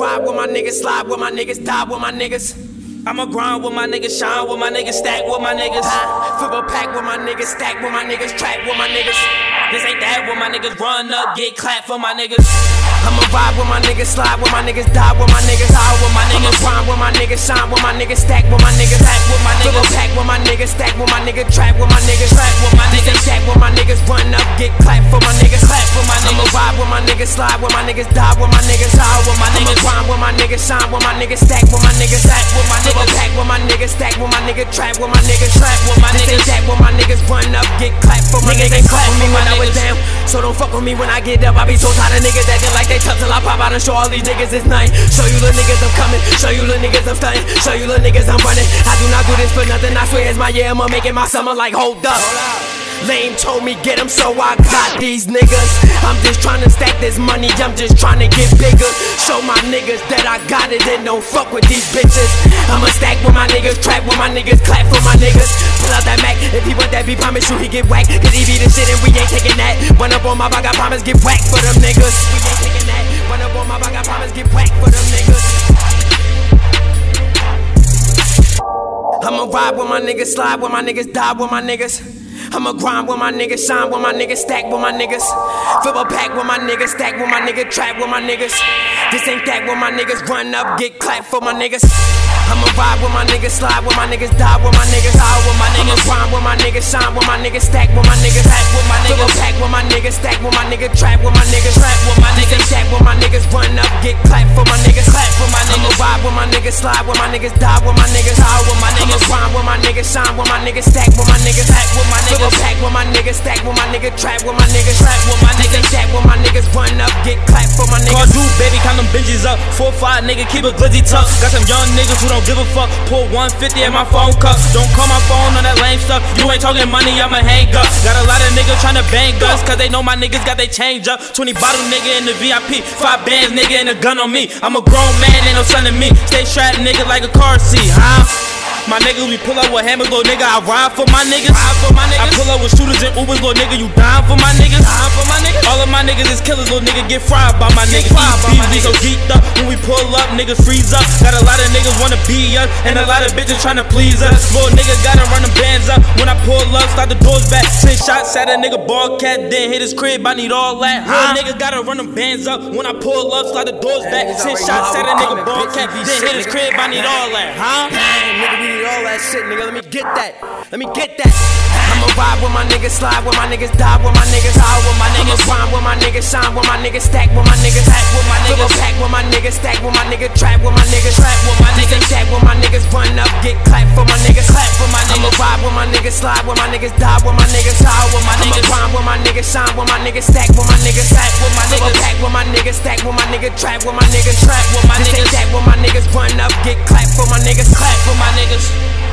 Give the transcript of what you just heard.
ride with my niggas, slide with my niggas, die with my niggas. I'ma grind with my niggas, shine with my niggas, stack with my niggas. Flip a pack with my niggas, stack with my niggas, track with my niggas. This ain't that with my niggas, run up, get clapped for my niggas. I'ma ride with my niggas, slide with my niggas, die with my niggas, high with my niggas. I'ma grind with my niggas, shine with my niggas, stack with my niggas, stack with my niggas. Flip a pack with my niggas, stack with my niggas, track with my niggas, track with my niggas. Stack with my niggas, run up, get clapped for my niggas, clap for my niggas. I'ma ride with my niggas, slide with my niggas, die with my niggas, high with my niggas. I'ma grind with my niggas, shine with my niggas, stack with my niggas, stack with my niggas. Flip a pack with my niggas, stack with my niggas, trap with my niggas, trap with my niggas. Stack with my niggas, run up, get clapped for my niggas. They clap for me when I was down, so don't fuck with me when I get up. I be so tired of niggas acting like they tough till I pop out and show all these niggas it's nothing. Show you little niggas I'm coming, show you little niggas I'm stunting, show you little niggas I'm running. I do not do this for nothing, I swear it's my year, I'ma make it my summer. Like hold up, Lame told me get him, so I got these niggas. I'm just trying to stack this money, I'm just trying to get bigger. Show my niggas that I got it and don't fuck with these bitches. I'ma stack with my niggas, trap with my niggas, clap for my niggas. Pull out that Mac, if he want that beat, promise you he get whacked. Cause he be the shit and we ain't taking that. Run up on my block, I promise get whacked for them niggas. We ain't taking that. Run up on my block, I promise get whacked for them niggas. I'ma ride with my niggas, slide with my niggas, die with my niggas. I'ma grind with my niggas, shine with my niggas, stack with my niggas. Flip a pack with my niggas, stack with my niggas, trap with my niggas. This ain't that with my niggas, run up, get clapped for my niggas. I'ma ride with my niggas, slide with my niggas, die with my niggas, high with my niggas. I'ma grind with my niggas, shine with my niggas, stack with my niggas, stack with my niggas. Flip a pack with my niggas, stack with my niggas, trap with my niggas, trap with my niggas. Stack with my niggas, run up, get clapped for my niggas, clap for my niggas. I'ma ride with my niggas, slide with my niggas, die with my niggas, high with my niggas. I'ma grind with my niggas, shine with my niggas, stack with my niggas, stack with my niggas. Flip a pack with my niggas, stack with my niggas, trap with my niggas, trap with my niggas. Stack with my niggas, run up, get clapped for my niggas. Call dude, baby, count them bitches up. 4-5 nigga, keep a glizzy tuck. Got some young niggas who don't give a fuck. Pull 150 in my phone cup. Don't call my phone on that lame stuff. You ain't talking money, I'ma hang up. Got a lot of niggas tryna bang us, cause they know my niggas got they change up. 20 bottle nigga in the VIP, 5 bands nigga and a gun on me. I'm a grown man, ain't no son of me. Stay strapped nigga like a car seat, huh? My niggas, we pull up with hammers, little nigga, I ride for my niggas. I pull up with shooters and Ubers, little nigga, you dying for my niggas. All of my niggas is killers, little nigga, get fried by my niggas. We so geeked up, when we pull up, niggas freeze up. Got a lot of niggas wanna be us, and a lot of bitches tryna please us. Little nigga gotta run them bands up, when I pull up, start the doors back. 10 shots at a nigga ball cat, then hit his crib, I need all that. Little nigga gotta run them bands up, when I pull up, start the doors back. 10 shots at a nigga ball cat, then hit his crib, I need all that, huh? All that shit, nigga, let me get that. Let me get that. I'ma ride with my niggas, slide with my niggas, die with my niggas, high with my niggas. I'ma grind with my niggas, shine with my niggas, stack with my niggas, stack with my niggas. Flip a pack with my niggas, stack with my niggas, trap with my niggas, trap with my niggas. Stack with my niggas, run up, get clapped for my niggas, clap for my niggas. I'ma ride with my niggas, slide with my niggas, die with my niggas, high with my niggas. I'ma grind with my niggas, shine with my niggas, stack with my niggas, stack with my niggas. Flip a pack with my niggas, stack with my niggas, trap with my niggas, trap with my niggas. Stack with my niggas, run up, get clapped for my niggas, clap for my niggas.